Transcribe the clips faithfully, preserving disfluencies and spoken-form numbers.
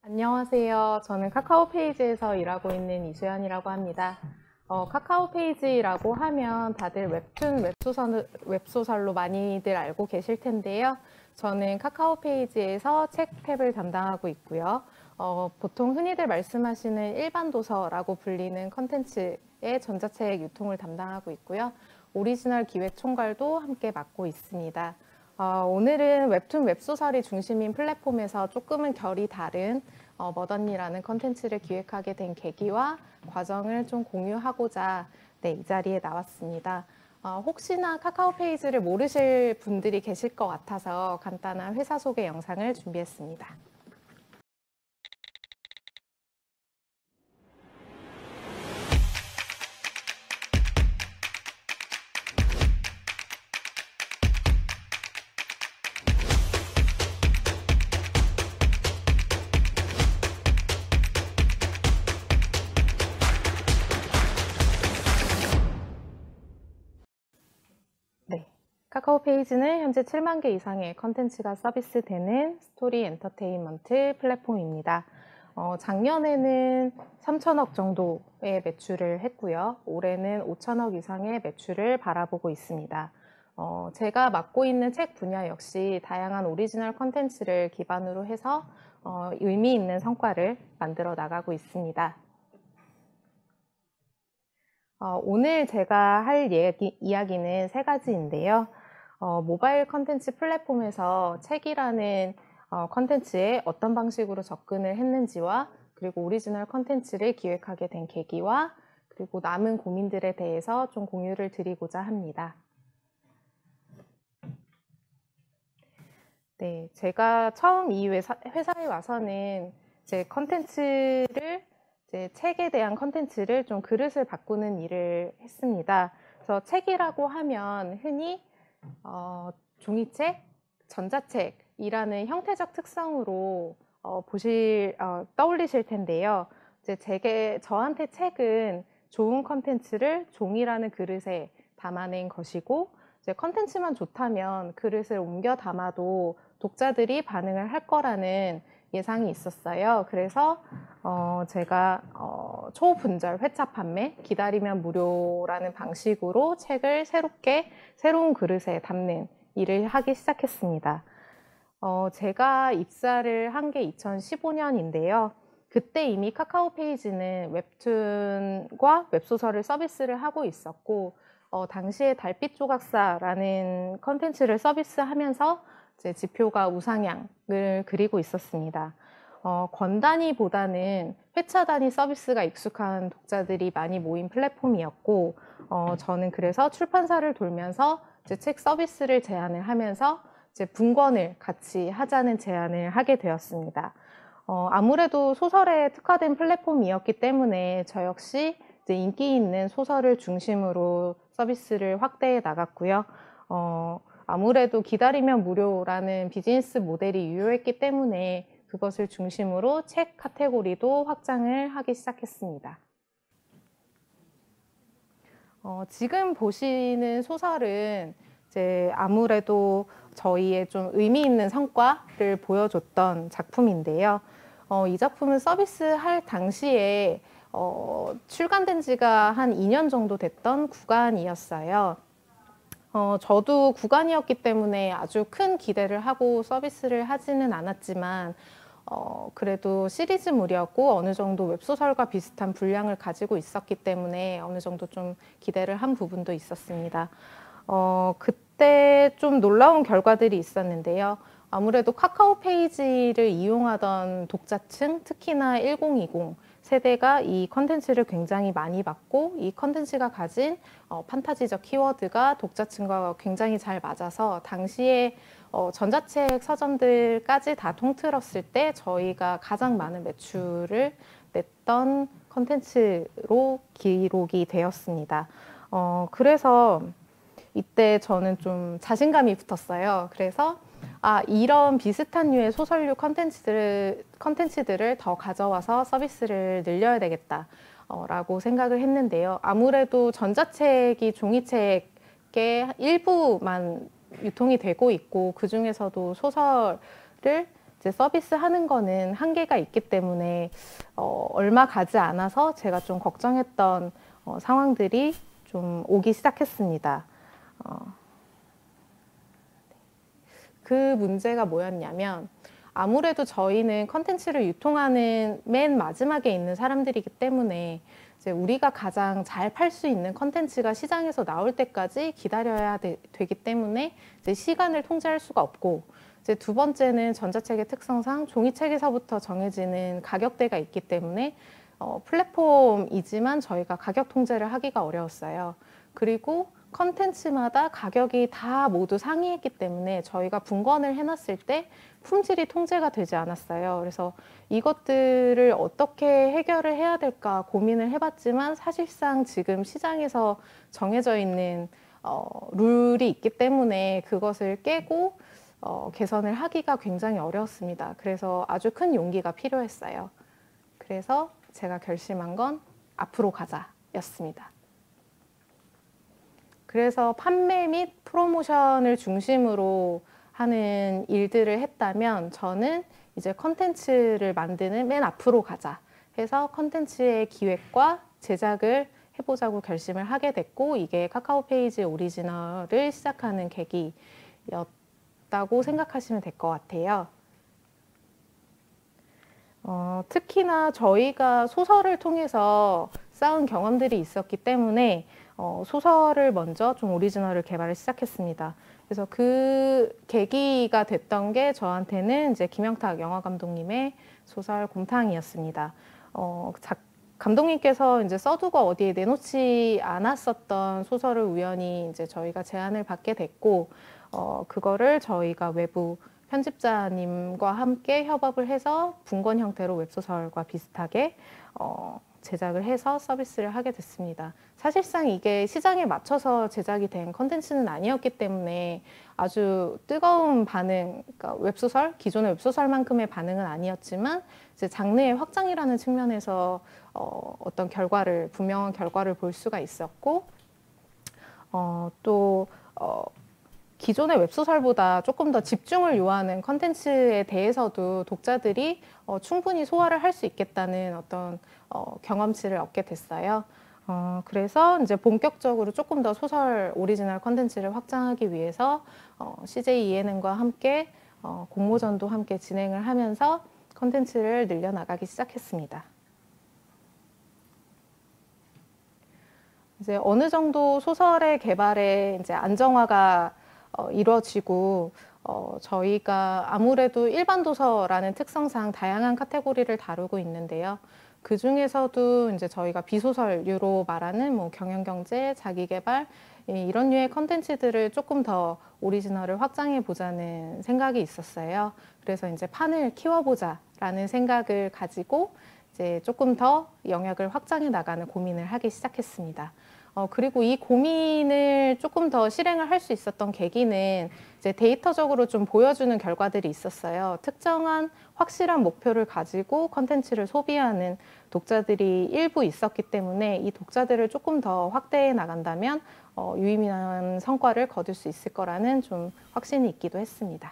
안녕하세요. 저는 카카오페이지에서 일하고 있는 이수연이라고 합니다. 어, 카카오페이지라고 하면 다들 웹툰, 웹소설, 웹소설로 많이들 알고 계실 텐데요. 저는 카카오페이지에서 책 탭을 담당하고 있고요. 어, 보통 흔히들 말씀하시는 일반 도서라고 불리는 컨텐츠의 전자책 유통을 담당하고 있고요. 오리지널 기획 총괄도 함께 맡고 있습니다. 어, 오늘은 웹툰 웹소설이 중심인 플랫폼에서 조금은 결이 다른 어, 머던니라는 컨텐츠를 기획하게 된 계기와 과정을 좀 공유하고자 네, 이 자리에 나왔습니다. 어, 혹시나 카카오페이지를 모르실 분들이 계실 것 같아서 간단한 회사 소개 영상을 준비했습니다. 네, 카카오페이지는 현재 칠만 개 이상의 컨텐츠가 서비스되는 스토리 엔터테인먼트 플랫폼입니다. 어, 작년에는 삼천억 정도의 매출을 했고요. 올해는 오천억 이상의 매출을 바라보고 있습니다. 어, 제가 맡고 있는 책 분야 역시 다양한 오리지널 컨텐츠를 기반으로 해서 어, 의미 있는 성과를 만들어 나가고 있습니다. 어, 오늘 제가 할 얘기, 이야기는 세 가지인데요. 어, 모바일 컨텐츠 플랫폼에서 책이라는 어, 컨텐츠에 어떤 방식으로 접근을 했는지와 그리고 오리지널 컨텐츠를 기획하게 된 계기와 그리고 남은 고민들에 대해서 좀 공유를 드리고자 합니다. 네, 제가 처음 이 회사, 회사에 와서는 제 컨텐츠를 이제 책에 대한 컨텐츠를 좀 그릇을 바꾸는 일을 했습니다. 그래서 책이라고 하면 흔히 어, 종이책, 전자책이라는 형태적 특성으로 어, 보실 어, 떠올리실 텐데요. 이제 제게 저한테 책은 좋은 컨텐츠를 종이라는 그릇에 담아낸 것이고 이제 컨텐츠만 좋다면 그릇을 옮겨 담아도 독자들이 반응을 할 거라는 예상이 있었어요. 그래서 어, 제가 어, 초분절 회차 판매, 기다리면 무료라는 방식으로 책을 새롭게 새로운 그릇에 담는 일을 하기 시작했습니다. 어, 제가 입사를 한 게 이천십오 년인데요. 그때 이미 카카오페이지는 웹툰과 웹소설을 서비스를 하고 있었고 어, 당시에 달빛 조각사라는 컨텐츠를 서비스하면서 제 지표가 우상향을 그리고 있었습니다. 어, 권 단위보다는 회차 단위 서비스가 익숙한 독자들이 많이 모인 플랫폼이었고 어, 저는 그래서 출판사를 돌면서 제 책 서비스를 제안을 하면서 이제 분권을 같이 하자는 제안을 하게 되었습니다. 어, 아무래도 소설에 특화된 플랫폼이었기 때문에 저 역시 이제 인기 있는 소설을 중심으로 서비스를 확대해 나갔고요. 어, 아무래도 기다리면 무료라는 비즈니스 모델이 유효했기 때문에 그것을 중심으로 책 카테고리도 확장을 하기 시작했습니다. 어, 지금 보시는 소설은 이제 아무래도 저희의 좀 의미 있는 성과를 보여줬던 작품인데요. 어, 이 작품은 서비스할 당시에 어, 출간된 지가 한 이 년 정도 됐던 구간이었어요. 어, 저도 구간이었기 때문에 아주 큰 기대를 하고 서비스를 하지는 않았지만 어, 그래도 시리즈물이었고 어느 정도 웹소설과 비슷한 분량을 가지고 있었기 때문에 어느 정도 좀 기대를 한 부분도 있었습니다. 어, 그때 좀 놀라운 결과들이 있었는데요. 아무래도 카카오 페이지를 이용하던 독자층, 특히나 천이십 세대가 이 컨텐츠를 굉장히 많이 봤고 이 컨텐츠가 가진 어, 판타지적 키워드가 독자층과 굉장히 잘 맞아서 당시에 어, 전자책 서점들까지 다 통틀었을 때 저희가 가장 많은 매출을 냈던 컨텐츠로 기록이 되었습니다. 어, 그래서 이때 저는 좀 자신감이 붙었어요. 그래서 아, 이런 비슷한 류의 소설류 컨텐츠들을, 컨텐츠들을 더 가져와서 서비스를 늘려야 되겠다 어, 라고 생각을 했는데요. 아무래도 전자책이 종이책의 일부만 유통이 되고 있고 그 중에서도 소설을 이제 서비스 하는 거는 한계가 있기 때문에 어, 얼마 가지 않아서 제가 좀 걱정했던 어, 상황들이 좀 오기 시작했습니다. 어, 그 문제가 뭐였냐면 아무래도 저희는 컨텐츠를 유통하는 맨 마지막에 있는 사람들이기 때문에 이제 우리가 가장 잘 팔 수 있는 컨텐츠가 시장에서 나올 때까지 기다려야 되, 기 때문에 이제 시간을 통제할 수가 없고, 이제 두 번째는 전자책의 특성상 종이책에서부터 정해지는 가격대가 있기 때문에 어, 플랫폼이지만 저희가 가격 통제를 하기가 어려웠어요. 그리고 컨텐츠마다 가격이 다 모두 상이했기 때문에 저희가 분권을 해놨을 때 품질이 통제가 되지 않았어요. 그래서 이것들을 어떻게 해결을 해야 될까 고민을 해봤지만 사실상 지금 시장에서 정해져 있는 어, 룰이 있기 때문에 그것을 깨고 어, 개선을 하기가 굉장히 어려웠습니다. 그래서 아주 큰 용기가 필요했어요. 그래서 제가 결심한 건 앞으로 가자 였습니다. 그래서 판매 및 프로모션을 중심으로 하는 일들을 했다면 저는 이제 컨텐츠를 만드는 맨 앞으로 가자 해서 컨텐츠의 기획과 제작을 해보자고 결심을 하게 됐고, 이게 카카오페이지 오리지널을 시작하는 계기였다고 생각하시면 될 것 같아요. 어, 특히나 저희가 소설을 통해서 쌓은 경험들이 있었기 때문에 어, 소설을 먼저 좀 오리지널을 개발을 시작했습니다. 그래서 그 계기가 됐던 게 저한테는 이제 김영탁 영화 감독님의 소설 곰탕이었습니다. 어, 작, 감독님께서 이제 써두고 어디에 내놓지 않았었던 소설을 우연히 이제 저희가 제안을 받게 됐고, 어, 그거를 저희가 외부 편집자님과 함께 협업을 해서 분권 형태로 웹소설과 비슷하게 어, 제작을 해서 서비스를 하게 됐습니다. 사실상 이게 시장에 맞춰서 제작이 된 컨텐츠는 아니었기 때문에 아주 뜨거운 반응, 그러니까 웹소설, 기존의 웹소설만큼의 반응은 아니었지만 이제 장르의 확장이라는 측면에서 어, 어떤 결과를, 분명한 결과를 볼 수가 있었고, 어, 또 어, 기존의 웹소설보다 조금 더 집중을 요하는 컨텐츠에 대해서도 독자들이 어, 충분히 소화를 할 수 있겠다는 어떤 어, 경험치를 얻게 됐어요. 어, 그래서 이제 본격적으로 조금 더 소설 오리지널 컨텐츠를 확장하기 위해서 어, 씨제이 이엔엔과 함께 어, 공모전도 함께 진행을 하면서 컨텐츠를 늘려나가기 시작했습니다. 이제 어느 정도 소설의 개발에 이제 안정화가 어, 이루어지고 어, 저희가 아무래도 일반 도서라는 특성상 다양한 카테고리를 다루고 있는데요. 그 중에서도 이제 저희가 비소설류로 말하는 뭐 경영경제, 자기계발 이런 류의 컨텐츠들을 조금 더 오리지널을 확장해 보자는 생각이 있었어요. 그래서 이제 판을 키워보자라는 생각을 가지고 이제 조금 더 영역을 확장해 나가는 고민을 하기 시작했습니다. 어, 그리고 이 고민을 조금 더 실행을 할 수 있었던 계기는 이제 데이터적으로 좀 보여주는 결과들이 있었어요. 특정한 확실한 목표를 가지고 컨텐츠를 소비하는 독자들이 일부 있었기 때문에 이 독자들을 조금 더 확대해 나간다면 어, 유의미한 성과를 거둘 수 있을 거라는 좀 확신이 있기도 했습니다.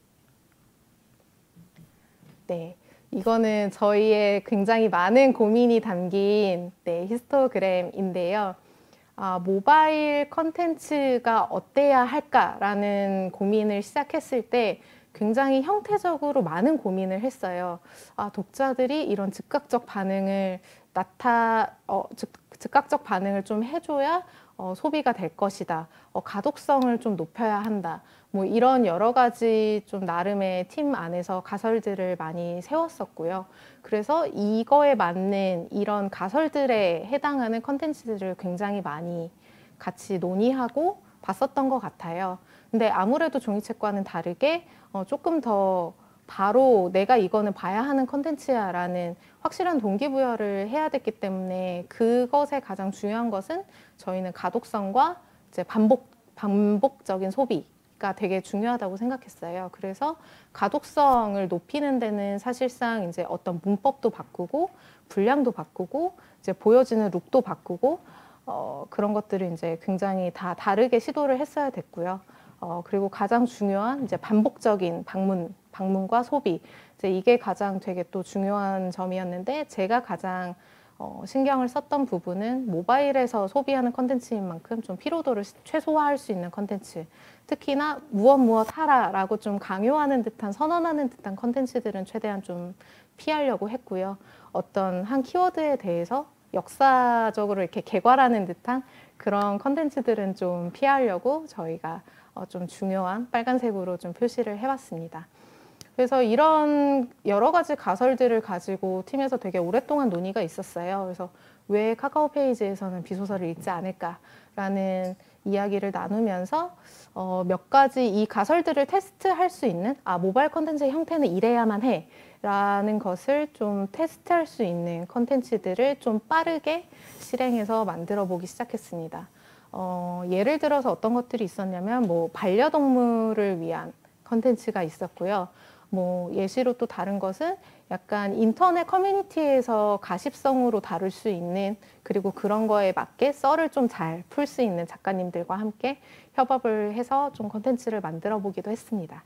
네. 이거는 저희의 굉장히 많은 고민이 담긴 네, 히스토그램인데요. 아, 모바일 컨텐츠가 어때야 할까라는 고민을 시작했을 때 굉장히 형태적으로 많은 고민을 했어요. 아, 독자들이 이런 즉각적 반응을 나타, 어, 즉, 즉각적 반응을 좀 해줘야 어, 소비가 될 것이다. 어, 가독성을 좀 높여야 한다. 뭐 이런 여러 가지 좀 나름의 팀 안에서 가설들을 많이 세웠었고요. 그래서 이거에 맞는 이런 가설들에 해당하는 컨텐츠들을 굉장히 많이 같이 논의하고 봤었던 것 같아요. 근데 아무래도 종이책과는 다르게 어, 조금 더 바로 내가 이거는 봐야 하는 컨텐츠야 라는 확실한 동기부여를 해야 됐기 때문에 그것에 가장 중요한 것은 저희는 가독성과 이제 반복, 반복적인 소비가 되게 중요하다고 생각했어요. 그래서 가독성을 높이는 데는 사실상 이제 어떤 문법도 바꾸고 분량도 바꾸고 이제 보여지는 룩도 바꾸고 어, 그런 것들을 이제 굉장히 다 다르게 시도를 했어야 됐고요. 어, 그리고 가장 중요한 이제 반복적인 방문 방문과 소비, 이제 이게 가장 되게 또 중요한 점이었는데 제가 가장 어, 신경을 썼던 부분은 모바일에서 소비하는 컨텐츠인 만큼 좀 피로도를 최소화할 수 있는 컨텐츠, 특히나 무엇 무엇 하라라고 좀 강요하는 듯한 선언하는 듯한 컨텐츠들은 최대한 좀 피하려고 했고요. 어떤 한 키워드에 대해서 역사적으로 이렇게 개괄하는 듯한 그런 컨텐츠들은 좀 피하려고 저희가 어, 좀 중요한 빨간색으로 좀 표시를 해봤습니다. 그래서 이런 여러 가지 가설들을 가지고 팀에서 되게 오랫동안 논의가 있었어요. 그래서 왜 카카오 페이지에서는 비소설을 읽지 않을까라는 이야기를 나누면서 어, 몇 가지 이 가설들을 테스트할 수 있는, 아, 모바일 컨텐츠의 형태는 이래야만 해 라는 것을 좀 테스트할 수 있는 컨텐츠들을 좀 빠르게 실행해서 만들어 보기 시작했습니다. 어, 예를 들어서 어떤 것들이 있었냐면 뭐 반려동물을 위한 컨텐츠가 있었고요. 뭐 예시로 또 다른 것은 약간 인터넷 커뮤니티에서 가십성으로 다룰 수 있는, 그리고 그런 거에 맞게 썰을 좀 잘 풀 수 있는 작가님들과 함께 협업을 해서 좀 컨텐츠를 만들어 보기도 했습니다.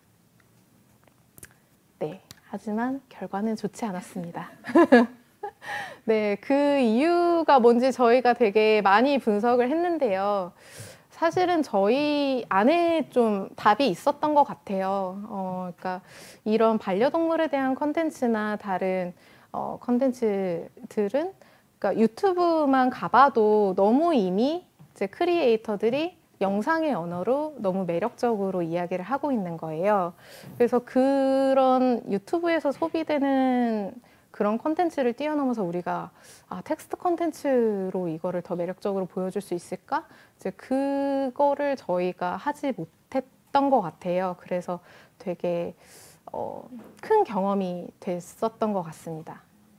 네, 하지만 결과는 좋지 않았습니다. 네, 그 이유가 뭔지 저희가 되게 많이 분석을 했는데요. 사실은 저희 안에 좀 답이 있었던 것 같아요. 어, 그러니까 이런 반려동물에 대한 컨텐츠나 다른 어, 컨텐츠들은 그러니까 유튜브만 가봐도 너무 이미 이제 크리에이터들이 영상의 언어로 너무 매력적으로 이야기를 하고 있는 거예요. 그래서 그런 유튜브에서 소비되는 그런 컨텐츠를 뛰어넘어서 우리가 아, 텍스트 컨텐츠로 이거를 더 매력적으로 보여줄 수 있을까? 이제 그거를 저희가 하지 못했던 것 같아요. 그래서 되게 어, 큰 경험이 됐었던 것 같습니다.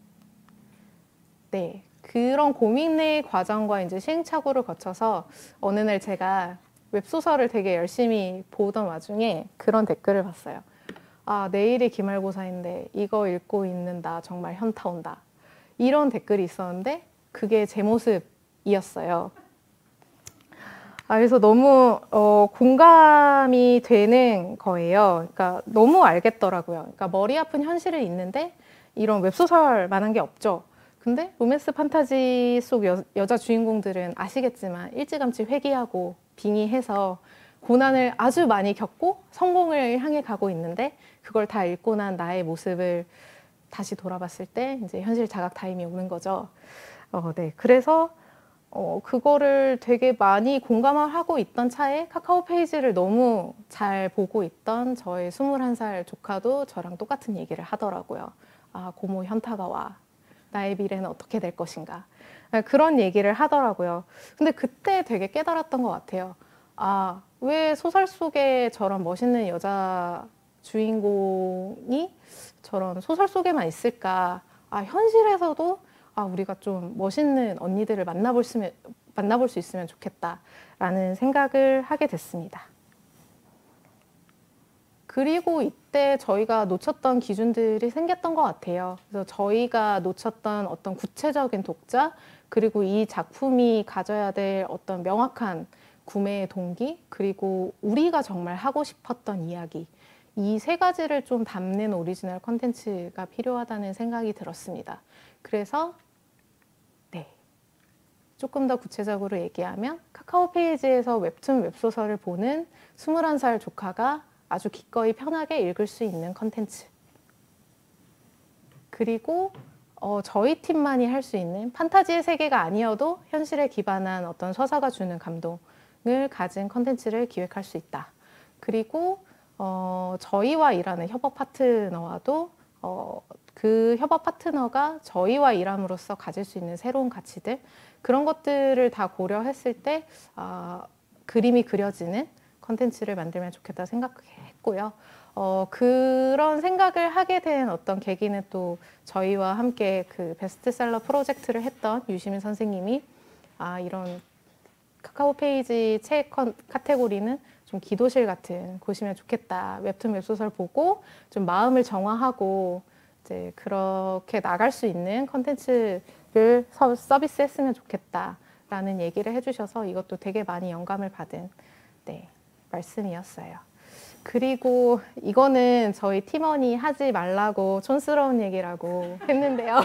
네, 그런 고민의 과정과 이제 시행착오를 거쳐서 어느 날 제가 웹소설을 되게 열심히 보던 와중에 그런 댓글을 봤어요. 아, 내일이 기말고사인데 이거 읽고 있는 나 정말 현타 온다. 이런 댓글이 있었는데 그게 제 모습이었어요. 아, 그래서 너무 어, 공감이 되는 거예요. 그러니까 너무 알겠더라고요. 그러니까 머리 아픈 현실이 있는데 이런 웹소설만한 게 없죠. 근데 로맨스 판타지 속 여, 여자 주인공들은 아시겠지만 일찌감치 회귀하고 빙의해서 고난을 아주 많이 겪고 성공을 향해 가고 있는데 그걸 다 읽고 난 나의 모습을 다시 돌아봤을 때 이제 현실 자각 타임이 오는 거죠. 어, 네. 그래서 어, 그거를 되게 많이 공감을 하고 있던 차에 카카오 페이지를 너무 잘 보고 있던 저의 스물한 살 조카도 저랑 똑같은 얘기를 하더라고요. 아, 고모 현타가 와. 나의 미래는 어떻게 될 것인가. 그런 얘기를 하더라고요. 근데 그때 되게 깨달았던 것 같아요. 아, 왜 소설 속에 저런 멋있는 여자 주인공이 저런 소설 속에만 있을까? 아, 현실에서도 아, 우리가 좀 멋있는 언니들을 만나볼 수, 만나볼 수 있으면 좋겠다라는 생각을 하게 됐습니다. 그리고 이때 저희가 놓쳤던 기준들이 생겼던 것 같아요. 그래서 저희가 놓쳤던 어떤 구체적인 독자, 그리고 이 작품이 가져야 될 어떤 명확한 구매의 동기, 그리고 우리가 정말 하고 싶었던 이야기, 이 세 가지를 좀 담는 오리지널 콘텐츠가 필요하다는 생각이 들었습니다. 그래서 네, 조금 더 구체적으로 얘기하면 카카오 페이지에서 웹툰 웹소설을 보는 스물한 살 조카가 아주 기꺼이 편하게 읽을 수 있는 컨텐츠, 그리고 어, 저희 팀만이 할 수 있는 판타지의 세계가 아니어도 현실에 기반한 어떤 서사가 주는 감동을 가진 컨텐츠를 기획할 수 있다. 그리고 어, 저희와 일하는 협업 파트너와도 어, 그 협업 파트너가 저희와 일함으로써 가질 수 있는 새로운 가치들, 그런 것들을 다 고려했을 때 아, 그림이 그려지는 컨텐츠를 만들면 좋겠다 생각했고요. 어, 그런 생각을 하게 된 어떤 계기는 또 저희와 함께 그 베스트셀러 프로젝트를 했던 유시민 선생님이 아, 이런 카카오 페이지 책 카테고리는 좀 기도실 같은 곳이면 좋겠다. 웹툰 웹소설 보고 좀 마음을 정화하고 이제 그렇게 나갈 수 있는 컨텐츠를 서비스했으면 좋겠다라는 얘기를 해주셔서 이것도 되게 많이 영감을 받은 네, 말씀이었어요. 그리고 이거는 저희 팀원이 하지 말라고 촌스러운 얘기라고 했는데요.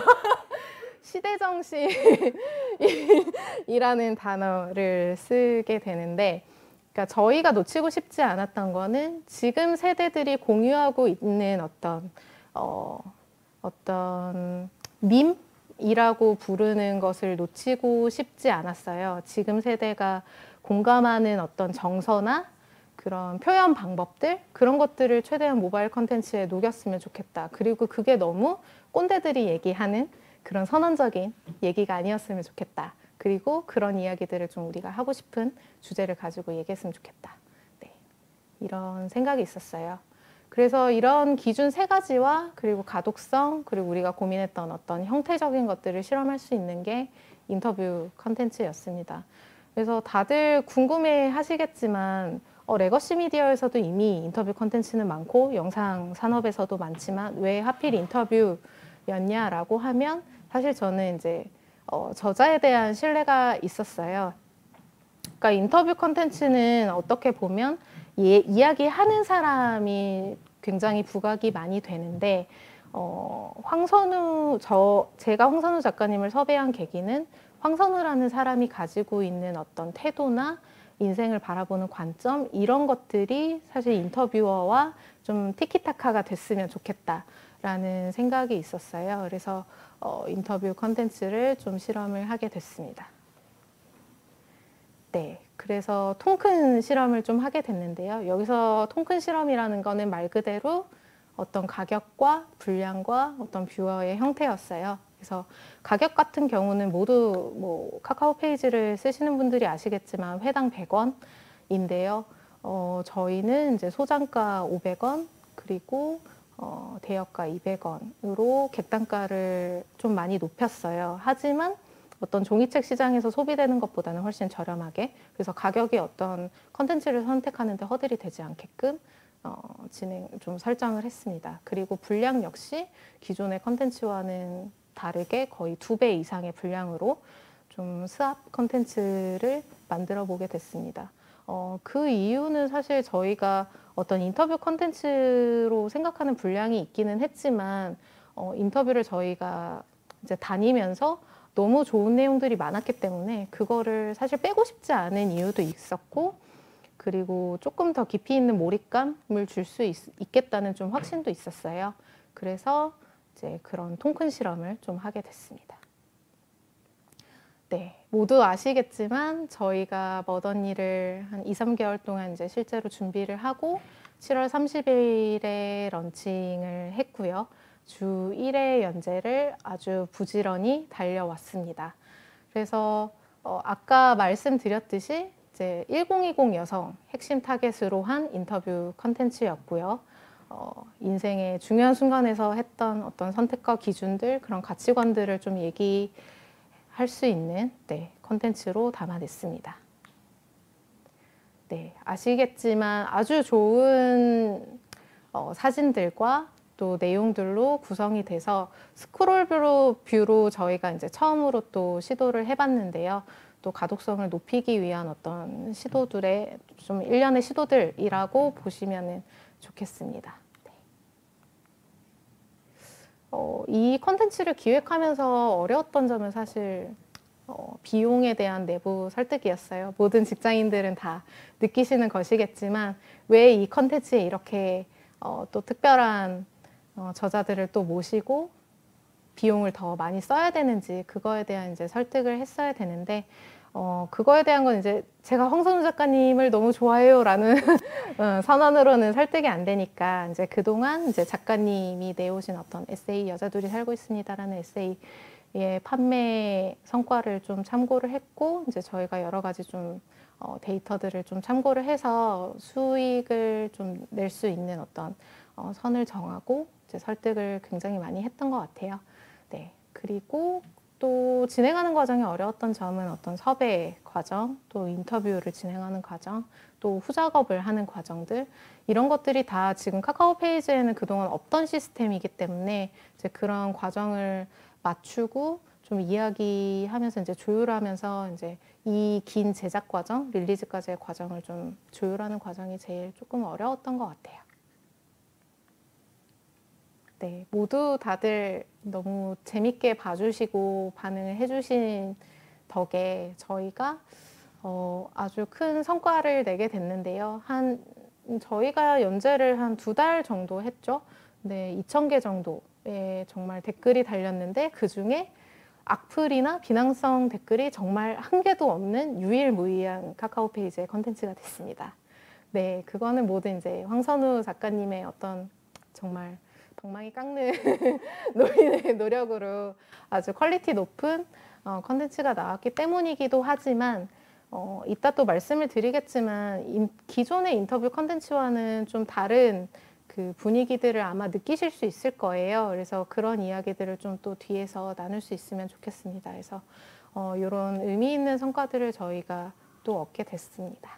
시대정신이라는 단어를 쓰게 되는데, 그러니까 저희가 놓치고 싶지 않았던 거는 지금 세대들이 공유하고 있는 어떤 어, 어떤 밈이라고 부르는 것을 놓치고 싶지 않았어요. 지금 세대가 공감하는 어떤 정서나 그런 표현 방법들, 그런 것들을 최대한 모바일 컨텐츠에 녹였으면 좋겠다. 그리고 그게 너무 꼰대들이 얘기하는 그런 선언적인 얘기가 아니었으면 좋겠다. 그리고 그런 이야기들을 좀 우리가 하고 싶은 주제를 가지고 얘기했으면 좋겠다. 네, 이런 생각이 있었어요. 그래서 이런 기준 세 가지와 그리고 가독성, 그리고 우리가 고민했던 어떤 형태적인 것들을 실험할 수 있는 게 인터뷰 컨텐츠였습니다. 그래서 다들 궁금해 하시겠지만 어, 레거시 미디어에서도 이미 인터뷰 컨텐츠는 많고 영상 산업에서도 많지만 왜 하필 인터뷰였냐라고 하면 사실 저는 이제 어, 저자에 대한 신뢰가 있었어요. 그러니까 인터뷰 컨텐츠는 어떻게 보면 예, 이야기하는 사람이 굉장히 부각이 많이 되는데 어, 황선우 저 제가 황선우 작가님을 섭외한 계기는 황선우라는 사람이 가지고 있는 어떤 태도나 인생을 바라보는 관점 이런 것들이 사실 인터뷰어와 좀 티키타카가 됐으면 좋겠다라는 생각이 있었어요. 그래서 어, 인터뷰 컨텐츠를 좀 실험을 하게 됐습니다. 네, 그래서 통큰 실험을 좀 하게 됐는데요. 여기서 통큰 실험이라는 거는 말 그대로 어떤 가격과 분량과 어떤 뷰어의 형태였어요. 그래서 가격 같은 경우는 모두 뭐 카카오 페이지를 쓰시는 분들이 아시겠지만 회당 백 원인데요. 어, 저희는 이제 소장가 오백 원 그리고 어, 대여가 이백 원으로 객단가를 좀 많이 높였어요. 하지만 어떤 종이책 시장에서 소비되는 것보다는 훨씬 저렴하게, 그래서 가격이 어떤 컨텐츠를 선택하는데 허들이 되지 않게끔 어, 진행 좀 설정을 했습니다. 그리고 분량 역시 기존의 컨텐츠와는 다르게 거의 두 배 이상의 분량으로 좀 스왑 컨텐츠를 만들어 보게 됐습니다. 어, 그 이유는 사실 저희가 어떤 인터뷰 컨텐츠로 생각하는 분량이 있기는 했지만 어, 인터뷰를 저희가 이제 다니면서 너무 좋은 내용들이 많았기 때문에 그거를 사실 빼고 싶지 않은 이유도 있었고, 그리고 조금 더 깊이 있는 몰입감을 줄 수 있겠다는 좀 확신도 있었어요. 그래서 이제 그런 통큰 실험을 좀 하게 됐습니다. 네, 모두 아시겠지만 저희가 머더니를 한 이, 삼 개월 동안 이제 실제로 준비를 하고 칠월 삼십일에 런칭을 했고요. 주 일 회 연재를 아주 부지런히 달려왔습니다. 그래서 어, 아까 말씀드렸듯이 이제 천이십 여성 핵심 타겟으로 한 인터뷰 컨텐츠였고요. 어, 인생의 중요한 순간에서 했던 어떤 선택과 기준들, 그런 가치관들을 좀 얘기할 수 있는 네, 컨텐츠로 담아냈습니다. 네, 아시겠지만 아주 좋은 어, 사진들과 또 내용들로 구성이 돼서 스크롤 뷰로, 뷰로 저희가 이제 처음으로 또 시도를 해봤는데요. 또 가독성을 높이기 위한 어떤 시도들의 좀 일련의 시도들이라고 보시면 좋겠습니다. 네. 어, 이 컨텐츠를 기획하면서 어려웠던 점은 사실 어, 비용에 대한 내부 설득이었어요. 모든 직장인들은 다 느끼시는 것이겠지만 왜 이 컨텐츠에 이렇게 어, 또 특별한 어, 저자들을 또 모시고 비용을 더 많이 써야 되는지 그거에 대한 이제 설득을 했어야 되는데 어, 그거에 대한 건 이제 제가 황선우 작가님을 너무 좋아해요라는 어, 선언으로는 설득이 안 되니까 이제 그동안 이제 작가님이 내오신 어떤 에세이 여자들이 살고 있습니다라는 에세이의 판매 성과를 좀 참고를 했고 이제 저희가 여러 가지 좀 어, 데이터들을 좀 참고를 해서 수익을 좀 낼 수 있는 어떤 어, 선을 정하고 이제 설득을 굉장히 많이 했던 것 같아요. 네. 그리고 또 진행하는 과정이 어려웠던 점은 어떤 섭외 과정, 또 인터뷰를 진행하는 과정, 또 후작업을 하는 과정들 이런 것들이 다 지금 카카오 페이지에는 그동안 없던 시스템이기 때문에 이제 그런 과정을 맞추고 좀 이야기하면서 이제 조율하면서 이제 이 긴 제작 과정, 릴리즈까지의 과정을 좀 조율하는 과정이 제일 조금 어려웠던 것 같아요. 네, 모두 다들 너무 재밌게 봐주시고 반응을 해주신 덕에 저희가 어, 아주 큰 성과를 내게 됐는데요. 한 저희가 연재를 한 두 달 정도 했죠. 네, 이천 개 정도의 정말 댓글이 달렸는데 그 중에 악플이나 비난성 댓글이 정말 한 개도 없는 유일무이한 카카오 페이지의 컨텐츠가 됐습니다. 네, 그거는 모두 이제 황선우 작가님의 어떤 정말 방망이 깎는 노인의 노력으로 아주 퀄리티 높은 어, 컨텐츠가 나왔기 때문이기도 하지만 어, 이따 또 말씀을 드리겠지만 인, 기존의 인터뷰 컨텐츠와는 좀 다른 그 분위기들을 아마 느끼실 수 있을 거예요. 그래서 그런 이야기들을 좀 또 뒤에서 나눌 수 있으면 좋겠습니다. 그래서 어, 이런 의미 있는 성과들을 저희가 또 얻게 됐습니다.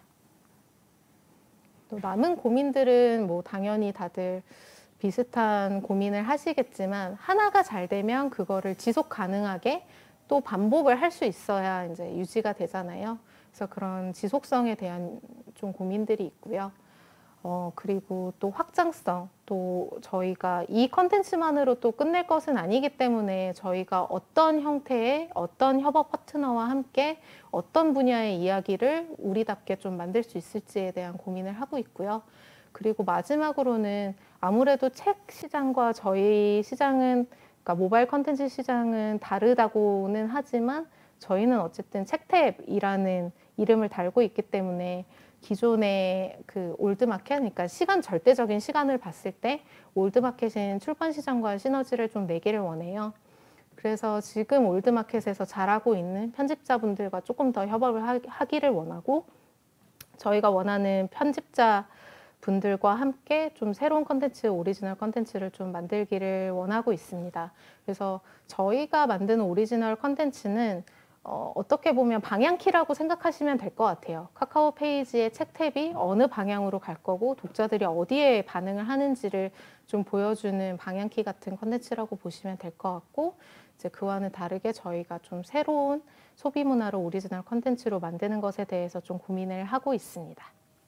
또 남은 고민들은 뭐 당연히 다들 비슷한 고민을 하시겠지만 하나가 잘 되면 그거를 지속 가능하게 또 반복을 할 수 있어야 이제 유지가 되잖아요. 그래서 그런 지속성에 대한 좀 고민들이 있고요. 어, 그리고 또 확장성, 또 저희가 이 컨텐츠만으로 또 끝낼 것은 아니기 때문에 저희가 어떤 형태의 어떤 협업 파트너와 함께 어떤 분야의 이야기를 우리답게 좀 만들 수 있을지에 대한 고민을 하고 있고요. 그리고 마지막으로는 아무래도 책 시장과 저희 시장은, 그러니까 모바일 컨텐츠 시장은 다르다고는 하지만 저희는 어쨌든 책탭이라는 이름을 달고 있기 때문에 기존의 그 올드마켓, 그러니까 시간 절대적인 시간을 봤을 때 올드마켓인 출판 시장과 시너지를 좀 내기를 원해요. 그래서 지금 올드마켓에서 잘하고 있는 편집자분들과 조금 더 협업을 하, 하기를 원하고 저희가 원하는 편집자 분들과 함께 좀 새로운 컨텐츠, 오리지널 컨텐츠를 좀 만들기를 원하고 있습니다. 그래서 저희가 만드는 오리지널 컨텐츠는 어, 어떻게 보면 방향키라고 생각하시면 될 것 같아요. 카카오 페이지의 책 탭이 어느 방향으로 갈 거고 독자들이 어디에 반응을 하는지를 좀 보여주는 방향키 같은 컨텐츠라고 보시면 될 것 같고 이제 그와는 다르게 저희가 좀 새로운 소비 문화를 오리지널 컨텐츠로 만드는 것에 대해서 좀 고민을 하고 있습니다.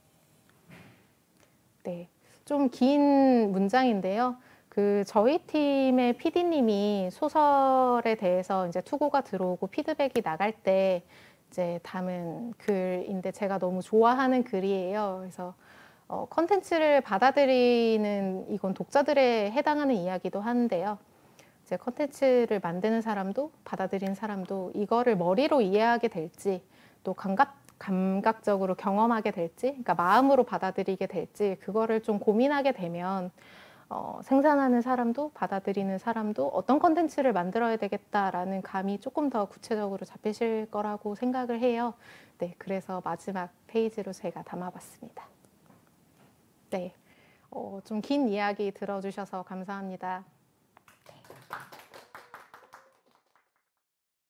네, 좀 긴 문장인데요. 그 저희 팀의 피디님이 소설에 대해서 이제 투고가 들어오고 피드백이 나갈 때 이제 담은 글인데 제가 너무 좋아하는 글이에요. 그래서 어, 컨텐츠를 받아들이는 이건 독자들에 해당하는 이야기도 하는데요. 이제 컨텐츠를 만드는 사람도 받아들이는 사람도 이거를 머리로 이해하게 될지 또 감각 감각적으로 경험하게 될지, 그러니까 마음으로 받아들이게 될지 그거를 좀 고민하게 되면 어, 생산하는 사람도 받아들이는 사람도 어떤 컨텐츠를 만들어야 되겠다라는 감이 조금 더 구체적으로 잡히실 거라고 생각을 해요. 네, 그래서 마지막 페이지로 제가 담아봤습니다. 네, 어, 좀 긴 이야기 들어주셔서 감사합니다.